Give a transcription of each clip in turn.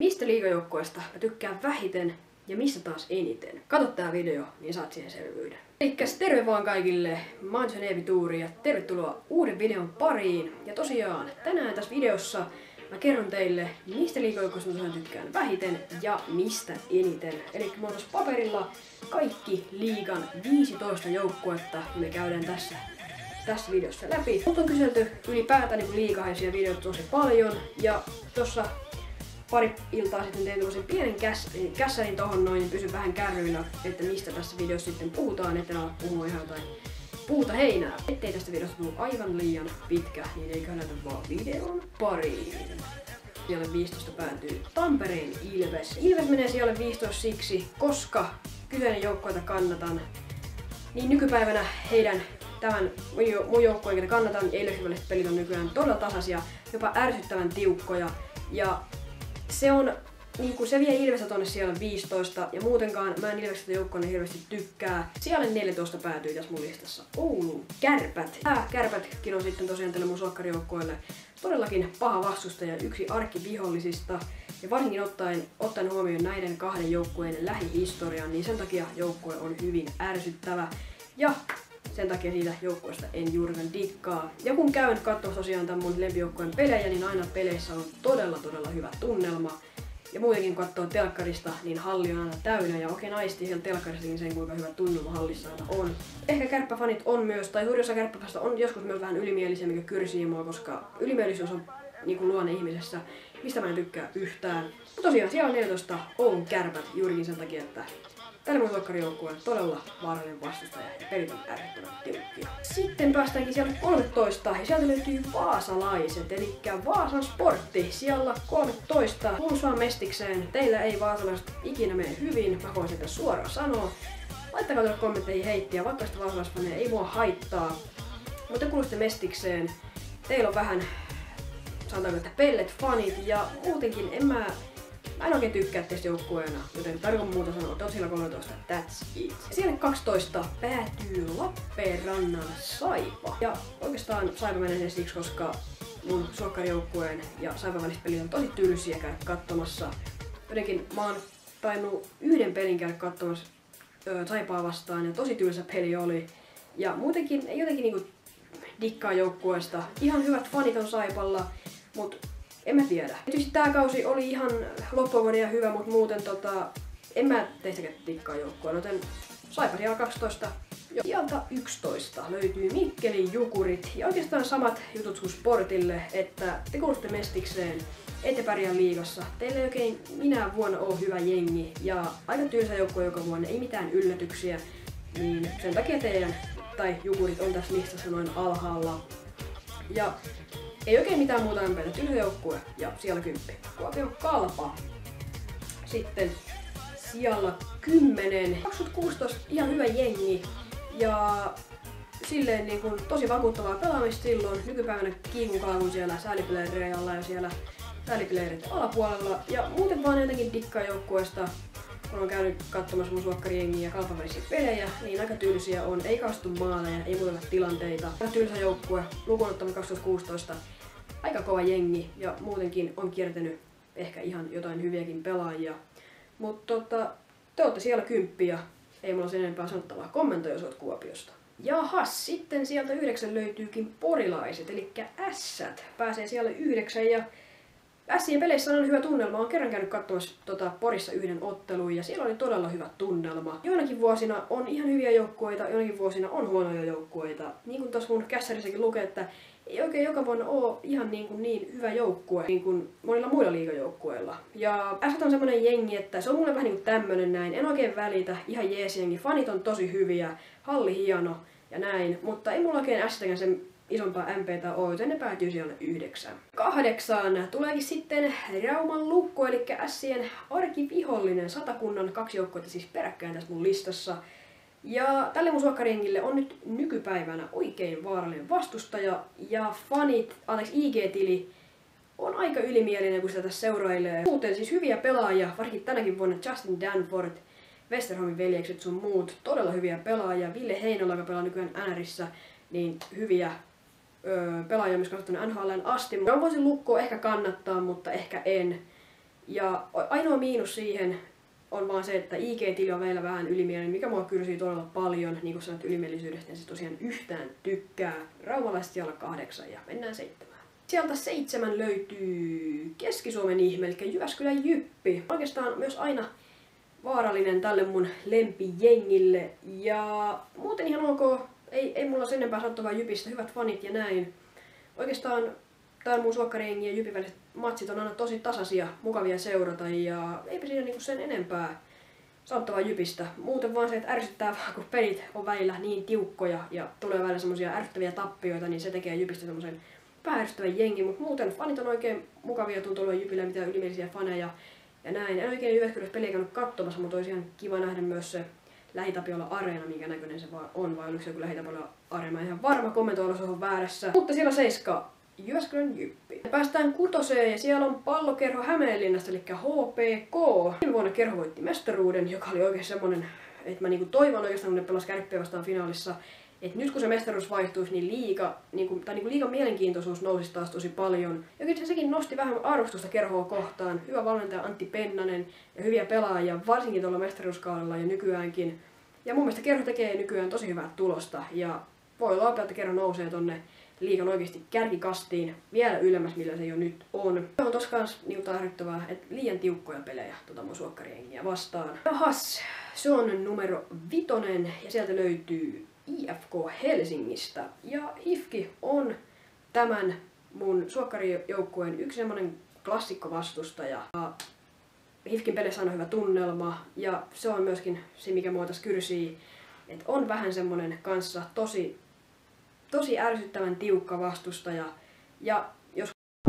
Mistä liigajoukkueesta mä tykkään vähiten ja mistä taas eniten? Katso tää video, niin saat siihen selvyyden. Elikkäs terve vaan kaikille, mä oon Eevi Tuuri ja tervetuloa uuden videon pariin. Ja tosiaan, tänään tässä videossa mä kerron teille, mistä liigajoukkueesta mä tykkään vähiten ja mistä eniten. Eli mulla on paperilla kaikki liigan 15 joukkuetta ja me käydään tässä videossa läpi. Mut on kyselty ylipäätään niin liigahaisia videoita tosi paljon ja tossa pari iltaa sitten tein tämmösen pienen kässärin tohon noin, niin pysyn vähän kärryillä, että mistä tässä videossa sitten puhutaan, etten ala puhua ihan jotain puuta heinää. Ettei tästä videosta tule aivan liian pitkä, niin eiköhän näytä vaan videon pariin. Siellä 15 päätyy Tampereen Ilves. Ilves menee siellä 15 siksi, koska kyseinen joukkueita kannatan, niin nykypäivänä tämän mun joukkueen, jota kannatan, ja Ilveksen väliset pelit on nykyään todella tasaisia, jopa ärsyttävän tiukkoja. Ja se on niinku se vie Ilvestä tonne siellä 15 ja muutenkaan mä en Ilveksestä joukkueena hirveästi tykkää. Siellä 14 päätyy tässä mun listassa Oulun Kärpät. Kärpätkin on sitten tosiaan tälle mun sokkarijoukkueelle todellakin paha vastustaja, yksi arkkivihollisista. Ja varsinkin ottaen huomioon näiden kahden joukkueen lähihistorian, niin sen takia joukkue on hyvin ärsyttävä. Ja sen takia siitä joukkueesta en juurikaan dikkaa. Ja kun käyn katsomassa tosiaan tämän mun lempijoukkueen pelejä, niin aina peleissä on todella hyvä tunnelma. Ja muutenkin kun katsoo telkkarista, niin halli on aina täynnä ja oikein aistii siellä telkkaristakin sen, kuinka hyvä tunnelma hallissa aina on. Ehkä kärppäfanit on myös, tai suurin osa kärppäfasta on joskus myös vähän ylimielisiä, mikä kyrsii mua, koska ylimielisyys on niinku luonne ihmisessä, mistä mä en tykkää yhtään. Mutta tosiaan siellä on 14 Oulun Kärpät juurikin sen takia, että tällä mun sokkarijoukkueen todella vaarallinen vastustaja ja pelit on äärettömän tiukkia. Sitten päästäänkin siellä 13 ja sieltä löytyy vaasalaiset, eli Vaasan Sportti siellä 13. Kuulus vaan mestikseen, teillä ei vaasalaiset ikinä mene hyvin, mä voin sitä suoraan sanoa. Laittakaa tuolla kommentteihin heittiä, vaikka sitä vaasalaisfaneja ei mua haittaa. Mutta kuulutte mestikseen, teillä on vähän, sanotaanko, että pellet fanit ja muutenkin mä en oikein tykkää tästä joukkueena, joten tarkoin muuta sanoa, että on siellä 13, that's it. Siellä 12 päätyy Lappeenrannan Saipa. Ja oikeastaan Saipa menee sen siksi, koska mun sokkarijoukkueen ja Saipan väliset pelit on tosi tylsiä käydä katsomassa. Jotenkin mä oon tainnut yhden pelin käydä katsomassa Saipaa vastaan ja tosi tylsä peli oli. Ja muutenkin ei jotenkin niinku dikkaa joukkueesta. Ihan hyvät fanit on Saipalla, mut en mä tiedä. Tietysti tää kausi oli ihan loppuvuoden ja hyvä, mutta muuten en mä teistäkään tikkaa joukkueen, joten Saipa siellä 12. Ja sieltä 11 löytyy Mikkelin Jukurit ja oikeastaan samat jutut kuin Sportille, että te kuulutte mestikseen, ette pärjää liigassa, teillä ei oikein minä vuonna ole hyvä jengi ja aika tylsä joukkue joka vuonna, ei mitään yllätyksiä, niin sen takia teidän tai Jukurit on tässä listassa noin alhaalla. Ja ei oikein mitään muuta ämpää, tylsä joukkue ja siellä 10. Kuopion Kalpa. Sitten siellä 10. 2016 ihan hyvä jengi ja silleen niin kuin tosi vakuuttavaa pelaamista silloin. Nykypäivänä kiikun siellä säälipileirejä ja siellä säälipileirit alapuolella. Ja muuten vaan jotenkin dikkaa joukkueesta. Kun on käynyt katsomassa mun suokkarijengiä ja Kalpan välisiä pelejä, niin aika tylsiä on. Ei kastu maaleja, ei muuta tilanteita. Aika tylsä joukkue, lukuun ottamatta 2016. Aika kova jengi ja muutenkin on kiertänyt ehkä ihan jotain hyviäkin pelaajia. Mutta te ootte siellä 10 ja ei mulla sen enempää sanottavaa. Kommentoi, jos oot Kuopiosta. Jahas, sitten sieltä 9 löytyykin porilaiset, eli Ässät pääsee siellä 9 ja Ässien peleissä on hyvä tunnelma. Olen kerran käynyt katsomassa Porissa yhden ottelun ja siellä oli todella hyvä tunnelma. Joinakin vuosina on ihan hyviä joukkueita, joinakin vuosina on huonoja joukkueita. Niin kuin tuossa mun kässärissäkin lukee, että ei oikein joka vuonna ole ihan niin hyvä joukkue niin kuin monilla muilla liigajoukkueilla. Ja Ässät on semmonen jengi, että se on mulle vähän niin kuin tämmönen näin. En oikein välitä, ihan jees jengi. Fanit on tosi hyviä, halli hieno ja näin. Mutta ei mulla oikein Ässäkään sen isompaa MP:tä ole, joten ne päätyy siellä 9. 8 tuleekin sitten Rauman Lukko, eli Ässien arkivihollinen Satakunnan 2 joukkuetta siis peräkkäin tässä mun listassa. Ja tälle mun suokkarijengille on nyt nykypäivänä oikein vaarallinen vastustaja ja IG-tili on aika ylimielinen, kun sitä tässä seurailee. Muuten siis hyviä pelaajia, varsinkin tänäkin vuonna Justin Danforth, Westerholmin veljekset sun muut, todella hyviä pelaajia. Ville Heinola, joka pelaa nykyään NRissä, niin hyviä pelaajia myös katsottu NHL:n asti. Mä voisin Lukkoa ehkä kannattaa, mutta ehkä en. Ja ainoa miinus siihen on vaan se, että IG-tili on meillä vähän ylimielinen, mikä mua kyrsii todella paljon. Niin kuin sanot, ylimielisyydestä en siis tosiaan yhtään tykkää. Raumalaiset siellä 8 ja mennään 7. Sieltä 7 löytyy Keski-Suomen ihme, eli Jyväskylän Jyppi. Oikeastaan myös aina vaarallinen tälle mun lempijengille. Ja muuten ihan ok, ei mulla sen enempää sanottavaa Jypistä, hyvät fanit ja näin. Oikeastaan tää mun suokkarijengi ja Jypin väliset matsit on aina tosi tasaisia, mukavia seurata ja eipä siinä niinku sen enempää sanottavaa Jypistä. Muuten vaan se, että ärsyttää vaan, kun pelit on välillä niin tiukkoja ja tulee välillä semmosia ärsyttäviä tappioita, niin se tekee Jypistä semmosen vähän ärsyttävän jengi. Mutta muuten fanit on oikein mukavia, tuntuu olevan Jypillä mitään ylimielisiä faneja ja näin. En oikein Jyväskylässä peliä käynyt katsomassa, mutta olisi ihan kiva nähdä myös se Lähi-Tapiola-areena, minkä näköinen se vaan on, vai oliko se joku Lähi-Tapiola-areena, ihan varma, kommentoilla se on väärässä. Mutta siellä 7. Jyväskylän Jyppi. Päästään 6. ja siellä on pallokerho Hämeenlinnasta, eli HPK. Viime vuonna kerho voitti mestaruuden, joka oli oikein semmonen, että mä niinku toivon oikeastaan, kun ne pelasi Kärppiä vastaan finaalissa, että nyt kun se mestaruus vaihtuisi, niin liigan mielenkiintoisuus nousisi taas tosi paljon. Ja kyllä sekin nosti vähän arvostusta kerhoa kohtaan. Hyvä valmentaja Antti Pennanen ja hyviä pelaajia, varsinkin tuolla mestaruuskaudella ja nykyäänkin. Ja mun mielestä kerho tekee nykyään tosi hyvää tulosta. Ja voi olla, että kerho nousee tonne liigan oikeasti kärkikastiin vielä ylemmäs, millä se jo nyt on. Se on tossa kans niin tarvittavaa, että liian tiukkoja pelejä mun suokkarijengiä vastaan. Jahas, se on numero 5 ja sieltä löytyy IFK Helsingistä. Ja HIFK on tämän mun suokkarijoukkueen yksi semmonen klassikkovastustaja. HIFKin pelissä on hyvä tunnelma ja se on myöskin se, mikä mua tässä kyrsii, että on vähän semmonen kanssa tosi ärsyttävän tiukka vastustaja. Ja jos...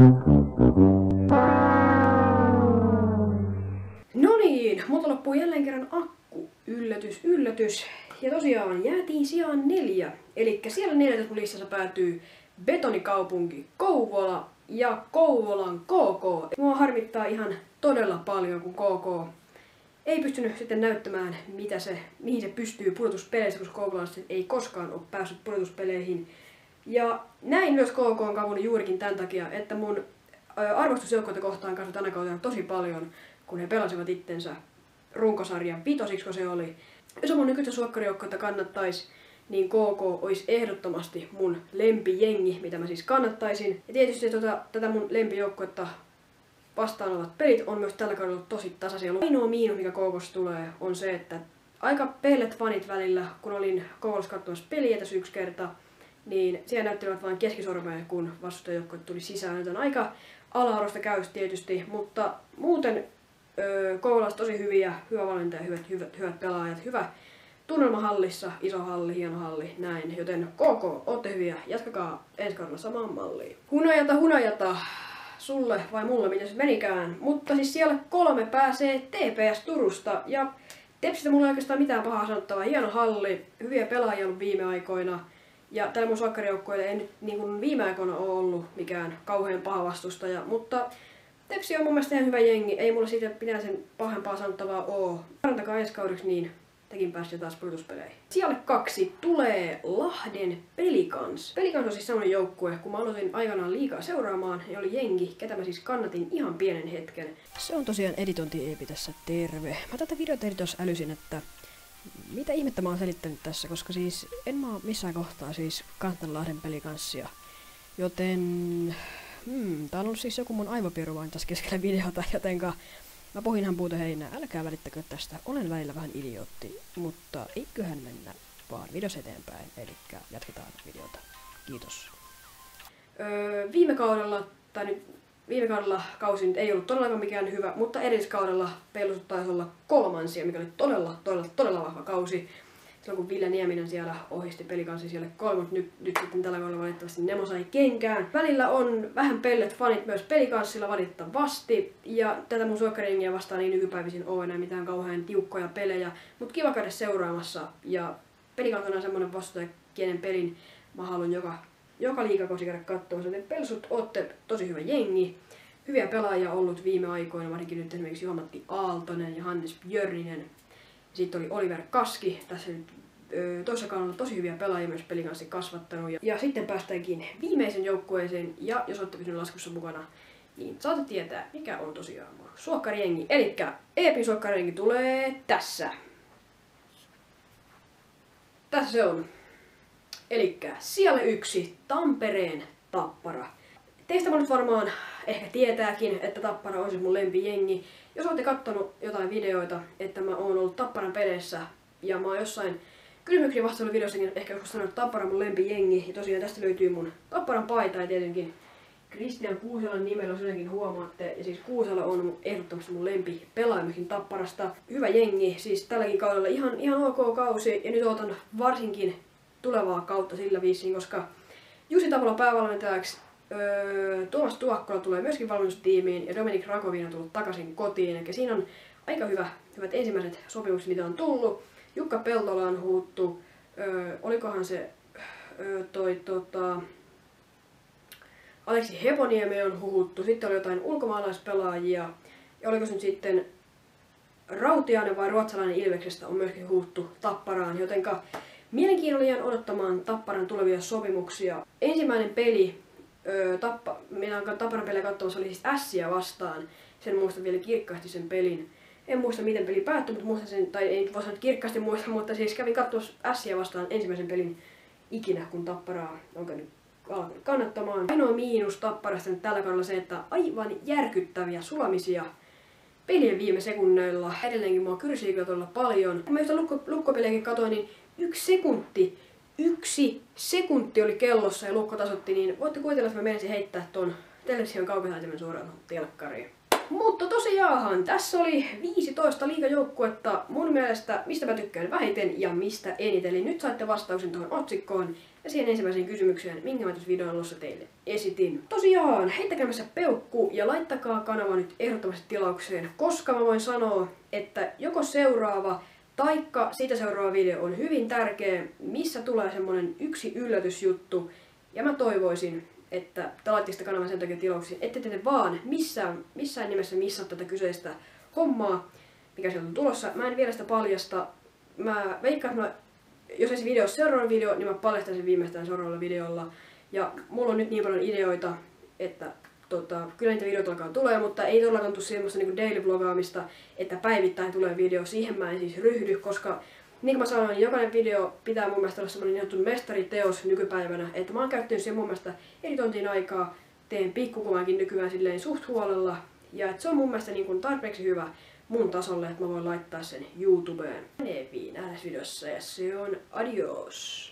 No niin, multa loppuu jälleen kerran akku. Yllätys. Ja tosiaan jäätiin sijaan 4. Eli siellä 4 listassa päätyy betonikaupunki Kouvola ja Kouvolan KK. Mua harmittaa ihan todella paljon, kun KK ei pystynyt sitten näyttämään, mihin se pystyy pudotuspeleissä, koska Kouvolasta ei koskaan ole päässyt pudotuspeleihin. Ja näin myös KK on kavunut juurikin tämän takia, että mun arvostusjoukkoita kohtaan kasvoi tänä kautena tosi paljon, kun he pelasivat itsensä runkosarjan 5, kun se oli. Jos mun nykyistä suokkarijoukkoita kannattaisi, niin KK olisi ehdottomasti mun lempijengi, mitä mä siis kannattaisin. Ja tietysti tätä mun lempijoukkuetta vastaan olevat pelit on myös tällä kaudella tosi tasaisia. Ainoa miinus, mikä KK:ssa tulee, on se, että aika pellet fanit välillä, kun olin KK:ssa katsomassa peliä tässä yksi kerta, niin siellä näyttelevät vain keskisormea, kun vastustajajoukkue tuli sisään. Nyt on aika ala-arvoista käys tietysti, mutta muuten KK:ssa tosi hyvä valmentaja, hyvät pelaajat, hyvä tunnelma hallissa, iso halli, hieno halli, näin. Joten KK, ootte hyviä, jatkakaa ensi kaudella samaan malliin. Hunajata, sulle vai mulle, miten se menikään. Mutta siis siellä 3 pääsee TPS Turusta ja Tepsistä mulla ei oikeastaan mitään pahaa sanottavaa. Hieno halli, hyviä pelaajia ollut viime aikoina. Ja tällä mun suokkarijoukkueella ei nyt niin kuin viime aikoina ole ollut mikään kauhean paha vastustaja, mutta Tepsi on mun mielestä ihan hyvä jengi, ei mulla siitä pitää sen pahempaa sanottavaa oo. Parantakaa ensi kaudeksi, niin tekin pääsitte taas pudotuspeleihin. Sijalle 2 tulee Lahden Pelikans. Pelikans on siis sellainen joukkue, kun mä aloitin aikanaan liigaa seuraamaan, ja oli jengi, ketä mä siis kannatin ihan pienen hetken. Se on tosiaan editointi Eepi tässä, terve. Mä tätä videota tuossa älysin, että mitä ihmettä mä oon selittänyt tässä, koska siis en mä oo missään kohtaa siis kannattanut Lahden Pelikanssia. Joten tää on ollut siis joku mun aivopieru vain tässä keskellä videota, jotenka mä pohin ihan puuta heinää. Älkää välittäkö tästä, olen välillä vähän idiootti, mutta eiköhän mennä vaan videossa eteenpäin, eli jatketaan videota. Kiitos. Viime kaudella kausi nyt ei ollut todellakaan mikään hyvä, mutta edelliskaudella Pellusut taisi olla 3, mikä oli todella vahva kausi. Silloin kun Ville Nieminen siellä ohisti Pelikansin siellä 3, nyt sitten tällä kaudella valitettavasti Nemo sai kenkään. Välillä on vähän pellet fanit myös Pelikanssilla valitettavasti, ja tätä mun suokkarijengiä vastaan ei nykypäivisin ole enää mitään kauhean tiukkoja pelejä, mutta kiva käydä seuraamassa, ja Pelikans on semmonen vastustaja, kenen pelin mä haluan joka liigakausi käydä katsomassa, joten Pelsut ootte tosi hyvä jengi. Hyviä pelaajia ollut viime aikoina, varsinkin nyt esimerkiksi Juha-Matti Aaltonen ja Hannes Björninen. Sitten oli Oliver Kaski, tässä nyt toisessa kaudella tosi hyviä pelaajia myös Pelikanssi kasvattanut. Ja sitten päästäänkin viimeisen joukkueeseen, ja jos olette pysyneet laskussa mukana, niin saatte tietää, mikä on tosiaan mun suokkarijengi. Elikkä Eepin suokkarijengi tulee tässä. Tässä se on. Elikkä siellä 1, Tampereen Tappara. Teistä mä nyt varmaan ehkä tietääkin, että Tappara on se mun lempijengi. Jos olette kattonut jotain videoita, että mä oon ollut Tapparan peleissä ja mä oon jossain kysymyksiin vastailuvideossakin ehkä joskus sanonut, että Tappara on mun lempijengi. Ja tosiaan tästä löytyy mun Tapparan paita ja tietenkin Kristian Kuuselan nimellä, jos jotenkin huomaatte. Ja siis Kuusela on ehdottomasti mun lempipelaaja myöskin Tapparasta. Hyvä jengi, siis tälläkin kaudella ihan ok kausi. Ja nyt ootan varsinkin tulevaa kautta sillä viisiin, koska Jussi Tapola päävalmentajaksi, Tuomas Tuokkola tulee myöskin valmennustiimiin ja Dominik Rakovin on tullut takaisin kotiin. Eli siinä on aika hyvät ensimmäiset sopimukset, mitä on tullut. Jukka Peltola on huuttu, olikohan se Aleksi Heponiemi on huhuttu, sitten oli jotain ulkomaalaispelaajia, ja oliko se nyt sitten Rautiainen vai ruotsalainen Ilveksestä on myöskin huhuttu Tapparaan, jotenka mielenkiinnolla jään odottamaan Tapparan tulevia sopimuksia. Ensimmäinen peli, minä olen Tapparan pelejä katsomassa, oli siis Ässiä vastaan, sen muistan vielä kirkkaasti sen pelin. En muista miten peli päättyi, mutta muistan sen, tai ei voi sanoa kirkkaasti muista, mutta siis kävin katsomassa Ässiä vastaan ensimmäisen pelin ikinä, kun Tapparaa on käynyt alkanut kannattamaan. Ainoa miinus Tapparasta nyt tällä kaudella se, että aivan järkyttäviä sulamisia pelien viime sekunneilla. Edelleenkin mua kyrsii todella paljon. Kun mä yhtä lukkopelejäkin katoin, niin yksi sekunti oli kellossa ja lukko tasoitti, niin voitte kuvitella, että mä menisin heittää ton television kaukotähtimen suoraan telkkariin. Mutta tosiaan, tässä oli 15 liigajoukkuetta mun mielestä, mistä mä tykkään vähiten ja mistä eniten. Eli nyt saitte vastauksen tuohon otsikkoon ja siihen ensimmäiseen kysymykseen, minkä mä tuossa videon alussa teille esitin. Tosiaan, heittäkää meissä peukku ja laittakaa kanava nyt ehdottomasti tilaukseen, koska mä voin sanoa, että joko seuraava taikka siitä seuraava video on hyvin tärkeä, missä tulee semmonen yksi yllätysjuttu. Ja mä toivoisin, että te laittaisitte sitä kanavan sen takia tilauksiin, ette te vaan missään nimessä missaa tätä kyseistä hommaa, mikä sieltä on tulossa. Mä en vielä sitä paljasta. Mä veikkaan, että jos olisi videossa seuraava video, niin mä paljastan sen viimeistään seuraavalla videolla. Ja mulla on nyt niin paljon ideoita, että kyllä niitä videoita alkaa tulee, mutta ei todellakaan tule semmoista niinku daily-vlogaamista, että päivittäin tulee video. Siihen mä en siis ryhdy, koska niin kuin mä sanoin, niin jokainen video pitää mun mielestä olla semmoinen niin sanottu mestariteos nykypäivänä, että mä oon käyttänyt siihen mun mielestä editointiin aikaa, teen pikkukuvankin nykyään silleen suht huolella, ja että se on mun mielestä niin kuin tarpeeksi hyvä mun tasolle, että mä voin laittaa sen YouTubeen. Nähdään videossa ja se on adios!